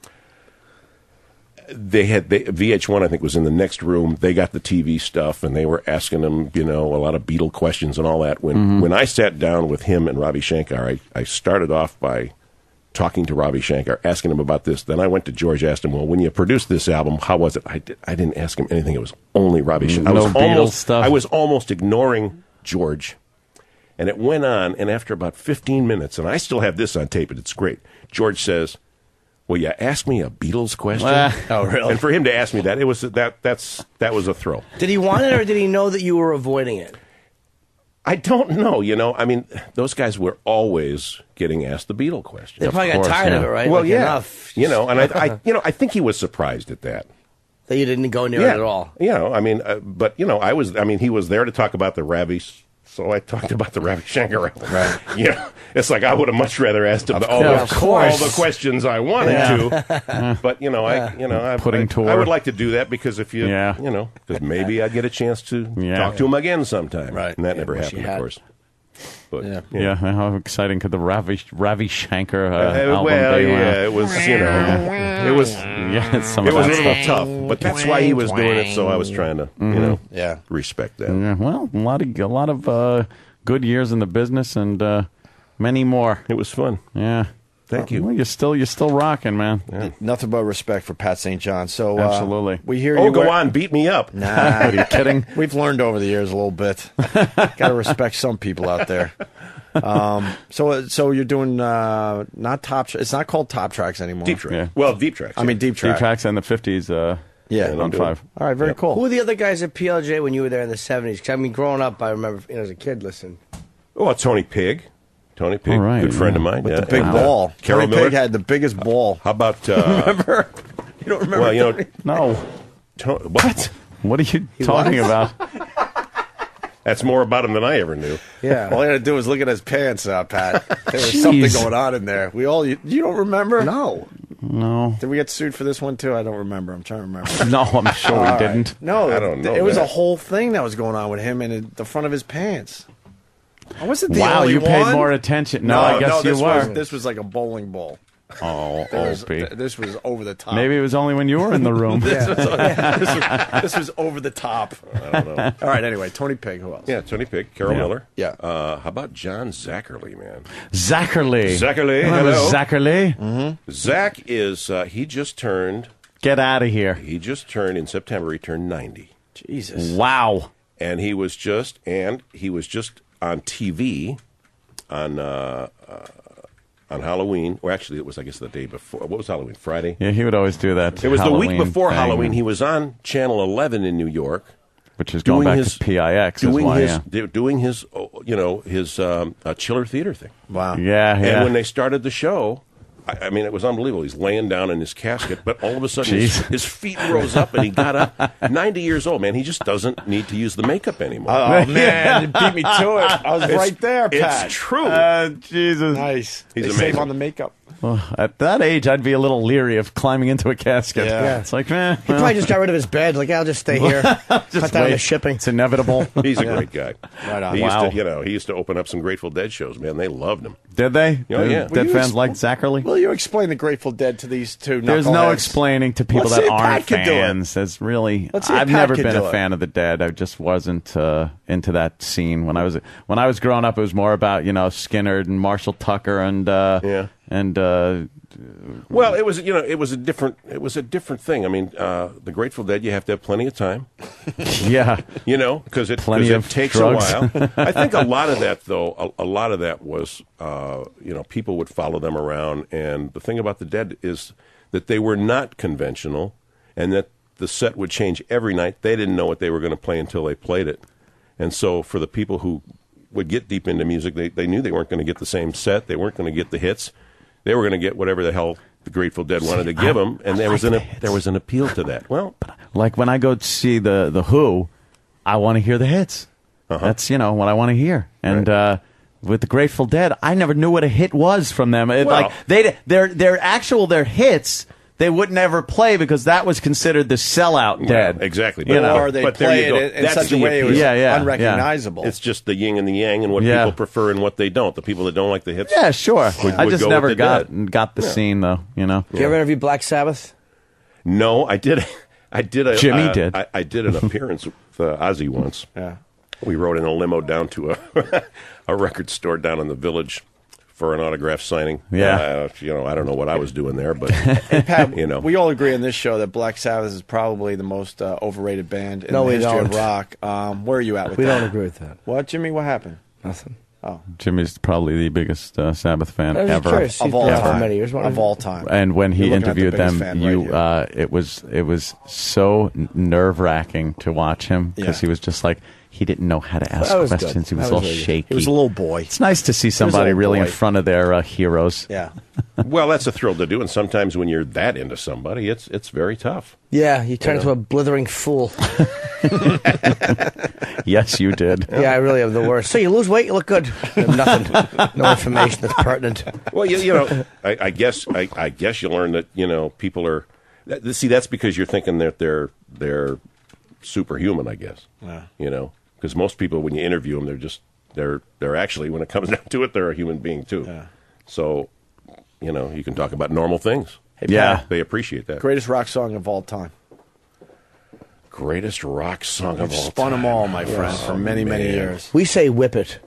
VH1, I think, was in the next room. They got the TV stuff, and they were asking him, a lot of Beatle questions and all that. When I sat down with him and Ravi Shankar, I started off by talking to Ravi Shankar, asking him about this. Then I went to George, asked him, well, when you produced this album, how was it? I didn't ask him anything. It was only Ravi Shankar. I was almost ignoring George. And it went on, and after about 15 minutes, and I still have this on tape, and it's great, George says, well, you asked me a Beatles question? Oh, really? And for him to ask me that, that was a thrill. Did he want it, or did he know that you were avoiding it? I don't know. I mean, those guys were always getting asked the Beatle question. They probably got tired of it, right? Well, like, yeah. Enough. And I think he was surprised at that. That you didn't go near it at all. I mean, but he was there to talk about the Ravis. So I talked about the Ravi Shankar album. Right. It's like I would have much rather asked him all the questions I wanted to. But I would like to do that because if because maybe I'd get a chance to talk to him again sometime. Right. And that never happened, of course. But Yeah, how exciting could the Ravi Shankar album well, be? yeah, it was, it was, some it of was a that little stuff. tough, but that's why he was doing it. So I was trying to, respect that. Yeah, well, a lot of good years in the business and many more. It was fun. Yeah. Thank you. Well, you're still rocking, man. Yeah. Nothing but respect for Pat St. John. So Absolutely. we hear Oh, you. go on, beat me up. Nah, Are you kidding? We've learned over the years a little bit. Got to respect some people out there. So you're doing not top. It's not called Top Tracks anymore. Deep Track. Yeah. Well, Deep Tracks. I mean Deep Track. Deep Tracks and the 50s. Yeah, on 5. All right, very cool. Who were the other guys at PLJ when you were there in the 70s? 'Cause, I mean, growing up, I remember as a kid, listen. Oh, Tony Pig. Tony Pig, All right, good friend of mine. With yeah. the big And, ball. Carol Tony Miller. Pig had the biggest ball. How about... Remember? You don't remember? well, you know... Tony? No. What? What are you talking about? That's more about him than I ever knew. Yeah. All I had to do was look at his pants, Pat. There was Jeez. something going on in there. You don't remember? No. No. Did we get sued for this one too? I don't remember. I'm trying to remember. No, I'm sure we All right. didn't. No, I don't know It was that. a whole thing that was going on with him and the front of his pants. I wasn't the Wow, only you one. paid more attention. No, I guess this you were. This was like a bowling ball. Oh, This was over the top. Maybe it was only when you were in the room. this was over the top. I don't know. All right. Anyway, Tony Pig. Who else? Yeah, Tony Pig, Carol Yeah. Miller. Yeah. How about John Zachary, man? Zachary. Hello. Zachary. Zach is, he just turned Get out of here. in September, he turned 90. Jesus. Wow. And he was just on TV on Halloween. Or actually, it was, I guess, the day before. What was Halloween? Friday? Yeah, he would always do that. It was the week Halloween before thing, Halloween. He was on Channel 11 in New York. which is going back to PIX. Is why, doing his Chiller Theater thing. Wow. Yeah, yeah. And when they started the show, I mean, it was unbelievable. He's laying down in his casket, but all of a sudden his feet rose up and he got up. 90 years old, man. He just doesn't need to use the makeup anymore. Oh, man. You beat me to it. I was right there, Pat. It's true. Jesus. Nice. He's they amazing. save on the makeup. Well, at that age, I'd be a little leery of climbing into a casket. Yeah. It's like, He probably just got rid of his bed. Like, I'll just stay here. Cut down the wait. shipping. It's inevitable. He's a great guy. Right on. He Wow. used to, he used to open up some Grateful Dead shows, man. They loved him. Did they? Oh, yeah. Dead you fans like Zachary? Will you explain the Grateful Dead to these two There's no knuckleheads? explaining to people Let's that see if Pat aren't can do it. fans. There's really, Let's see if I've Pat never can been do a it. fan of the Dead. I just wasn't into that scene when I was growing up. It was more about Skinner and Marshall Tucker and Well, it was it was a different thing. I mean, the Grateful Dead, you have to have plenty of time. yeah, because it Plenty of takes drugs. a while. I think a lot of that, though, a lot of that was, people would follow them around, and the thing about the Dead is that they were not conventional, and that the set would change every night. They didn't know what they were going to play until they played it, and so for the people who would get deep into music, they knew they weren't going to get the same set. They weren't going to get the hits. They were going to get whatever the hell the Grateful Dead wanted to give them, and there was an appeal to that. Well, like when I go to see the Who, I want to hear the hits. That's what I want to hear. And with the Grateful Dead, I never knew what a hit was from them. Their hits. They would never play because that was considered the sellout Dead. Exactly. Or they but there play you go. it in That's such a the way it was appeal. unrecognizable. It's just the yin and the yang, and what Yeah. people prefer and what they don't. The people that don't like the hits. Yeah, sure. would I just go never with the Dead. got the scene though. Did you ever interview Black Sabbath? No, I did. I did. Jimmy did. I did an appearance with Ozzy once. Yeah. We rode in a limo down to a record store down in the Village for an autograph signing. Yeah. I don't know what I was doing there, but Pat, you we all agree on this show that Black Sabbath is probably the most overrated band in No, the we history don't. of rock. Where are you at with We that? don't agree with that. What, Jimmy? What happened? Nothing. Oh, Jimmy's probably the biggest Sabbath fan I was ever. curious. He's of all been out for time. many years. Of all time. And when he You're looking at the interviewed biggest them, fan right here. it was so nerve wracking to watch him because Yeah. he was just like he didn't know how to ask That was good. questions. He was That all was really good. shaky. He was a little boy. It's nice to see was a somebody little really in boy. front of their heroes. Yeah. well, that's a thrill to do. And sometimes when you're that into somebody, it's very tough. Yeah, you turn into a blithering fool. Yes, you did. Yeah, I really am the worst. So you lose weight, you look good. Nothing. No information that's pertinent. Well, I guess you learn that people are. See, that's because you're thinking that they're superhuman. I guess. Yeah. Because most people, when you interview them, they're just they're actually, when it comes down to it, they're a human being too. Yeah. So, you can talk about normal things. Hey, Pat, they appreciate that. Greatest rock song of all time. Greatest rock song of all time. Spun them all, my friend, for many, many years. We say whip it.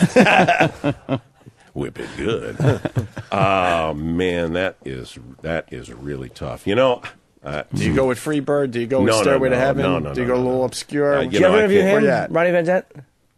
Whip it good. Oh man, that is really tough. Do you go with Freebird? Do you go with Stairway to Heaven? No. Do you go a little obscure? Did you ever interview him, Ronnie Van Zant?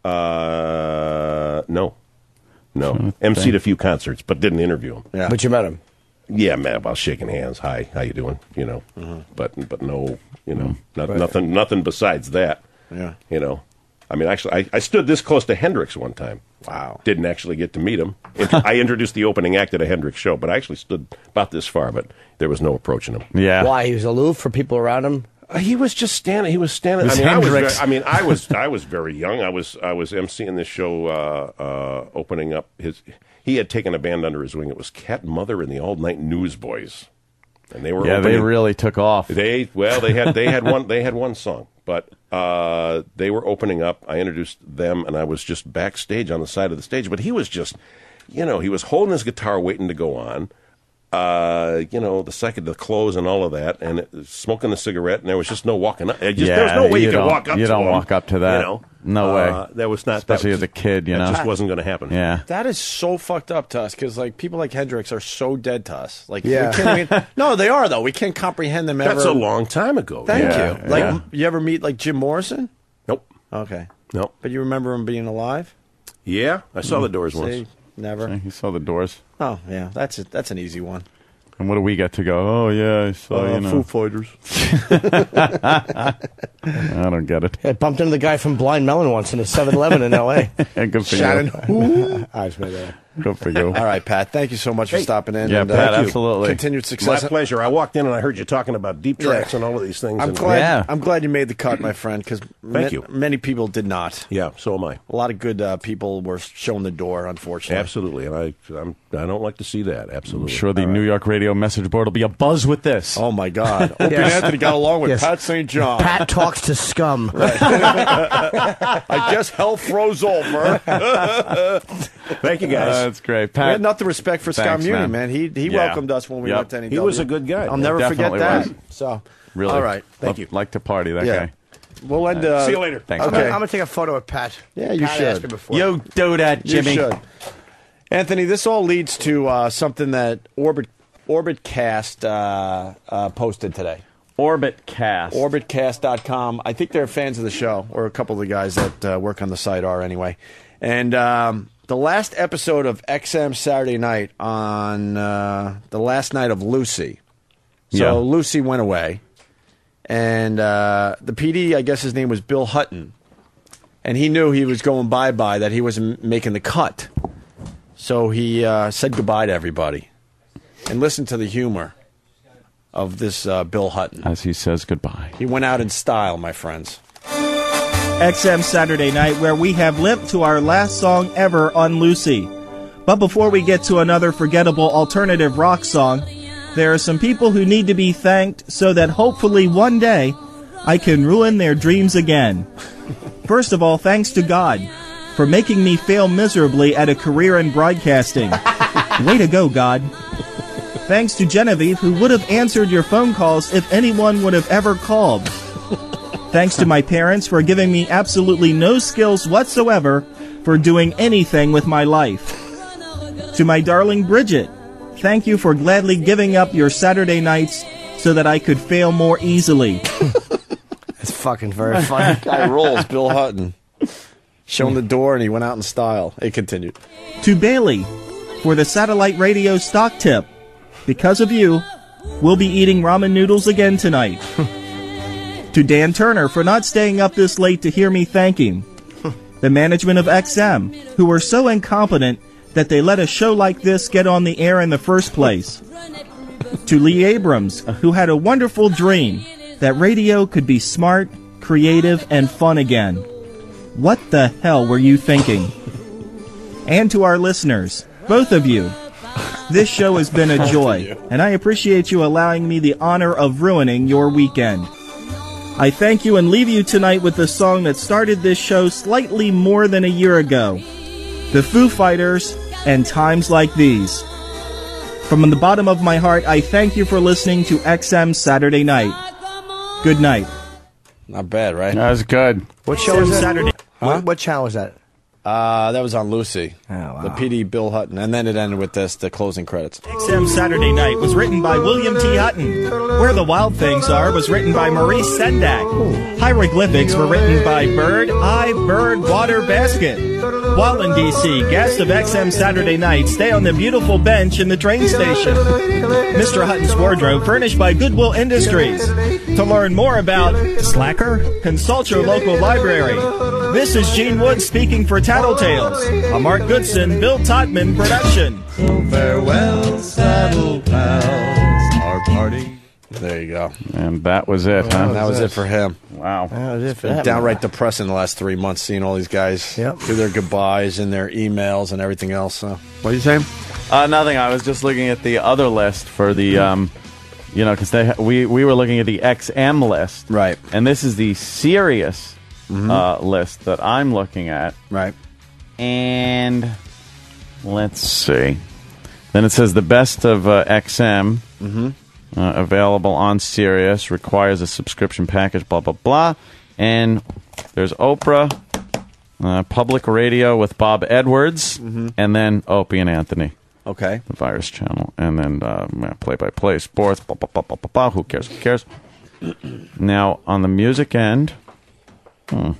No. MC'd a few concerts, but didn't interview him. Yeah. But you met him. Yeah, man. About shaking hands. Hi, how you doing? But no, nothing besides that. Yeah. I mean, actually, I stood this close to Hendrix one time. Wow. Didn't actually get to meet him. I introduced the opening act at a Hendrix show, but I actually stood about this far, but there was no approaching him. Yeah. Why? He was aloof for people around him? He was just standing. He was standing. I was very young. I was emceeing this show, opening up his. He had taken a band under his wing. It was Cat Mother and the All Night Newsboys, and they were. Yeah, opening. they really took off. They had one song, but they were opening up. I introduced them, and I was just backstage on the side of the stage. But he was just, he was holding his guitar, waiting to go on. The clothes and all of that, and smoking the cigarette, and there was just no walking up. There was no way you could walk up to him. You don't walk up to that. No way. That was not... Especially as a kid, That just wasn't going to happen. Yeah. That is so fucked up to us, because people like Hendrix are so dead to us. Yeah. No, they are, though. We can't comprehend them ever. That's a long time ago. Thank you. You ever meet, Jim Morrison? Nope. Okay. Nope. But you remember him being alive? Yeah. I saw the Doors once. Never. You saw the Doors. Oh, yeah. That's it. That's an easy one. And what do we get to go? Oh, yeah, I saw, Foo Fighters. I don't get it. I bumped into the guy from Blind Melon once in a 7-Eleven in L.A. Good for Shannon. you. I just made that. Good for you. All right, Pat. Thank you so much for stopping in. Yeah, and, Pat, absolutely. Continued success. My pleasure. I walked in and I heard you talking about deep tracks and all of these things. I'm glad you made the cut, my friend, because many people did not. Yeah, so am I. A lot of good people were shown the door, unfortunately. Absolutely, and I don't like to see that. Absolutely. I'm sure the New York radio message board will be abuzz with this. Oh, my God. Opie and Anthony got along with Pat St. John. Pat talks to scum. I guess hell froze over. Thank you, guys. That's great. Pat, we had nothing respect for Scott Muni, man. He welcomed us when we went to NEW. He was a good guy. I'll never forget that. So, really, all right. Thank you. Like to party, that guy. We'll end. See you later. Thanks. I'm Okay. going to take a photo of Pat. Yeah, you Pat should. asked me before. You do that, Jimmy. You should. Anthony, this all leads to something that Orbitcast posted today. Orbitcast. Orbitcast.com. I think they're fans of the show, or a couple of the guys that work on the site are anyway. And the last episode of XM Saturday Night on the last night of Lucy. So Lucy went away. And the PD, I guess his name was Bill Hutton. And he knew he was going bye-bye, that he wasn't making the cut. So he said goodbye to everybody. And listen to the humor of this Bill Hutton. As he says goodbye. He went out in style, my friends. XM Saturday Night, where we have limped to our last song ever on Lucy. But before we get to another forgettable alternative rock song, there are some people who need to be thanked so that hopefully one day I can ruin their dreams again. First of all, thanks to God for making me fail miserably at a career in broadcasting. Way to go, God. Thanks to Genevieve, who would have answered your phone calls if anyone would have ever called. Thanks to my parents for giving me absolutely no skills whatsoever for doing anything with my life. To my darling Bridget, thank you for gladly giving up your Saturday nights so that I could fail more easily. That's fucking very funny. Guy rolls, Bill Hutton. Shown the door, and he went out in style. It continued. To Bailey, for the satellite radio stock tip. Because of you, we'll be eating ramen noodles again tonight. To Dan Turner for not staying up this late to hear me thank him. The management of XM, who were so incompetent that they let a show like this get on the air in the first place. To Lee Abrams, who had a wonderful dream that radio could be smart, creative, and fun again. What the hell were you thinking? And to our listeners, both of you, this show has been a joy, and I appreciate you allowing me the honor of ruining your weekend. I thank you and leave you tonight with the song that started this show slightly more than a year ago. The Foo Fighters, and Times Like These. From the bottom of my heart, I thank you for listening to XM Saturday Night. Good night. Not bad, right? That was good. What show was that? Saturday. Huh? What channel was that? That was on Lucy. Oh, wow. The PD Bill Hutton. And then it ended with this, the closing credits. XM Saturday Night was written by William T. Hutton. Where the Wild Things Are was written by Maurice Sendak. Hieroglyphics were written by Bird, Eye, Bird, Water, Basket. While in D.C., guests of XM Saturday Night stay on the beautiful bench in the train station. Mr. Hutton's wardrobe furnished by Goodwill Industries. To learn more about Slacker, consult your local library. This is Gene Wood speaking for Tattletales, a Mark Goodson, Bill Todman production. So farewell, saddle pals, our party. There you go. And that was it, huh? That was it for him. Wow. That was it for Been that downright depressing the last 3 months, seeing all these guys do their goodbyes and their emails and everything else. So, what are you saying? Nothing. I was just looking at the other list for the, because we were looking at the XM list. Right. And this is the Sirius list that I'm looking at. Right. And let's see. Then it says the best of XM. Available on Sirius, requires a subscription package, blah, blah, blah. And there's Oprah, Public Radio with Bob Edwards, and then Opie and Anthony. Okay. The Virus Channel. And then play-by-play sports, blah, blah, blah, blah, blah, blah. Who cares? Who cares? Now, on the music end... Boy,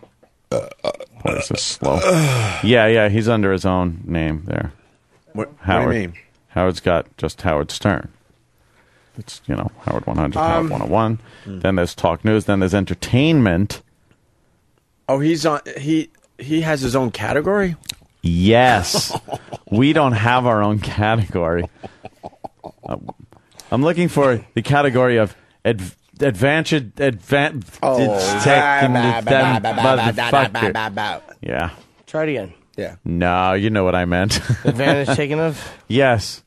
this is slow. Yeah, he's under his own name there. What Howard. do you mean? Howard's got just Howard Stern. It's, Howard 100, Howard 101. Then there's Talk News. Then there's Entertainment. Oh, he's on. He has his own category? Yes. We don't have our own category. I'm looking for the category of advantage. Yeah. Try it again. Yeah. No, you know what I meant. Advantage taken of? Yes.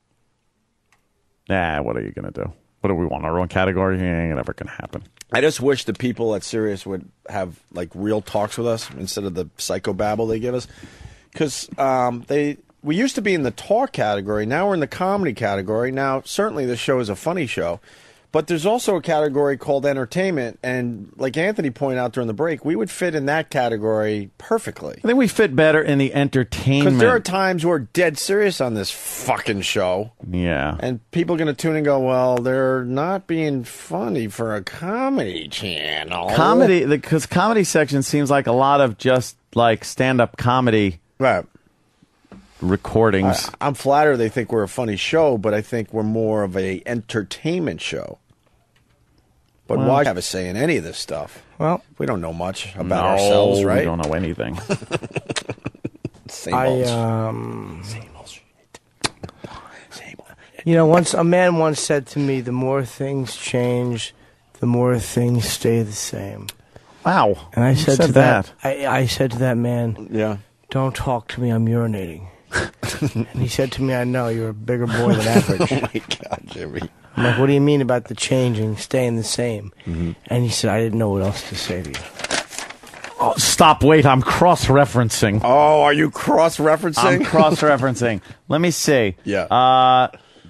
Nah, what are you going to do? What do we want? Our own category? It ain't ever going to happen. I just wish the people at Sirius would have like real talks with us instead of the psychobabble they give us. Because we used to be in the talk category. Now we're in the comedy category. Now, certainly this show is a funny show. But there's also a category called entertainment, and like Anthony pointed out during the break, we would fit in that category perfectly. I think we fit better in the entertainment. Because there are times we're dead serious on this fucking show. Yeah. And people are going to tune in and go, well, they're not being funny for a comedy channel. Comedy, because comedy section seems like a lot of just like stand-up comedy recordings. I'm flattered they think we're a funny show, but I think we're more of a entertainment show. But why have a say in any of this stuff? Well, we don't know much about ourselves, right? We don't know anything. Same old shit. You know, a man once said to me, the more things change, the more things stay the same. Wow. And I Who said said to that? I said to that man, don't talk to me, I'm urinating. And he said to me, I know, you're a bigger boy than average. Oh, my God, Jimmy. I'm like, what do you mean about the changing, staying the same? And he said, I didn't know what else to say to you. Oh, stop, wait, I'm cross-referencing. Oh, are you cross-referencing? I'm cross-referencing. Let me see. Yeah.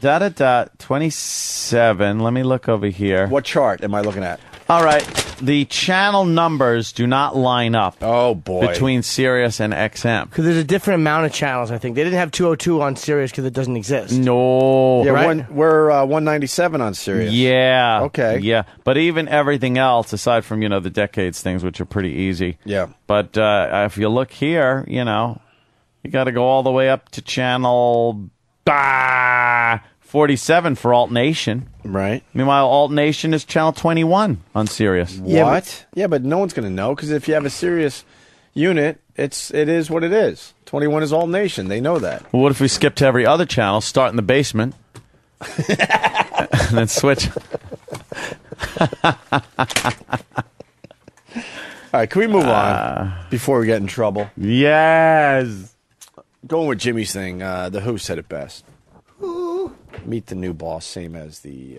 27. Let me look over here. What chart am I looking at? All right. The channel numbers do not line up. Oh, boy. Between Sirius and XM. Because there's a different amount of channels, I think. They didn't have 202 on Sirius because it doesn't exist. No. Yeah, right? we're 197 on Sirius. Yeah. Okay. Yeah. But even everything else, aside from, the decades things, which are pretty easy. Yeah. But if you look here, you got to go all the way up to channel 47 for Alt Nation. Right. Meanwhile, Alt Nation is channel 21 on Sirius. What? Yeah, but no one's going to know because if you have a Sirius unit, it is what it is. 21 is Alt Nation. They know that. Well, what if we skip to every other channel, start in the basement, and then switch? All right, can we move on before we get in trouble? Yes. Going with Jimmy's thing, the Who said it best. Meet the new boss, same as the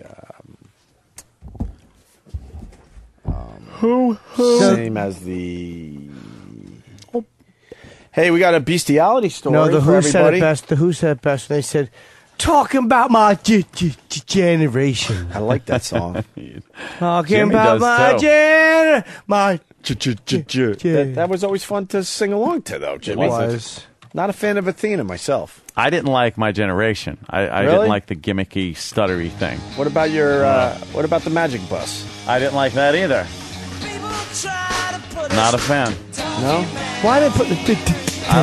Who? Same as the Hey, we got a bestiality story. No, the for Who said everybody. it best. The Who said it best. They said, "Talking about my generation." I like that song. Talking Jimmy about does, my my. That was always fun to sing along to, though, Jimmy. It was. Not a fan of Athena myself. I didn't like My Generation. I Really? didn't like the gimmicky, stuttery thing. What about your? What about the Magic Bus? I didn't like that either. Not a fan. No. Why did they put the? I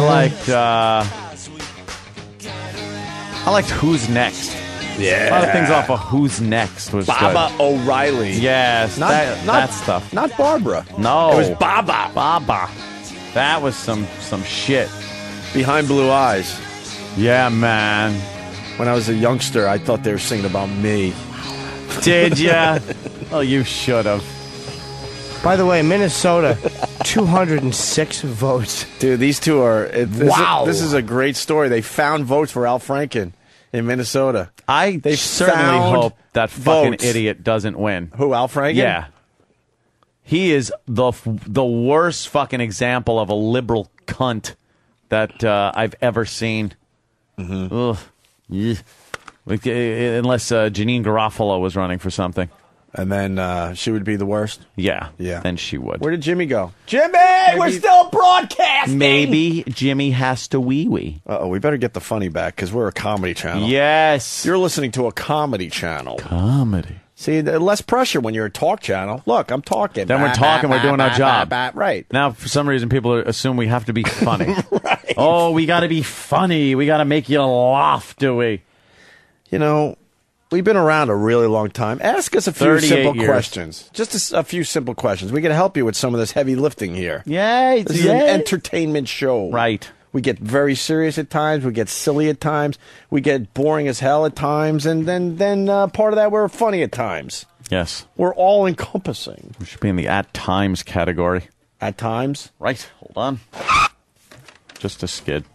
liked Who's Next. Yeah. A lot of things off of Who's Next was Baba good. O'Reilly. Yes, that stuff. Not Barbara. No, It was Baba. Baba. That was some shit. Behind Blue Eyes. Yeah, man. When I was a youngster, I thought they were singing about me. Did ya? Oh, you should have. By the way, Minnesota, 206 votes. Dude, these two are. Wow. This is a great story. They found votes for Al Franken in Minnesota. They certainly found hope that fucking votes. idiot doesn't win. Who, Al Franken? Yeah. He is the worst fucking example of a liberal cunt that I've ever seen. Mm-hmm. Ugh. Yeah. Unless Janine Garofalo was running for something. And then she would be the worst? Yeah. Yeah. Then she would. Where did Jimmy go? Jimmy, we're still broadcasting! Maybe Jimmy has to wee-wee. Uh-oh, we better get the funny back, because we're a comedy channel. Yes. You're listening to a comedy channel. Comedy. See, less pressure when you're a talk channel. Look, I'm talking. Then we're talking, we're doing our job. Right. Now, for some reason, people assume we have to be funny. Right. Oh, we got to be funny. We got to make you laugh, do we? You know, we've been around a really long time. Ask us a few simple years. questions. Just a few simple questions. We can help you with some of this heavy lifting here. Yay. This is an entertainment show. Right. We get very serious at times. We get silly at times. We get boring as hell at times. And then part of that, we're funny at times. Yes. We're all encompassing. We should be in the at times category. At times? Right. Hold on. Just a skid.